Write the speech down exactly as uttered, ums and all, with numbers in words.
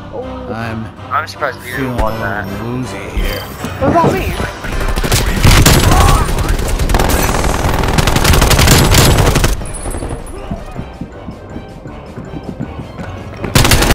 Oh. I'm I'm surprised you feeling didn't want a that. little woozy here. What about me?